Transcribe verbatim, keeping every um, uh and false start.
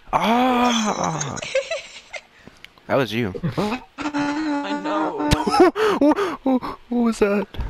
Ah, that was you. I know. What was that?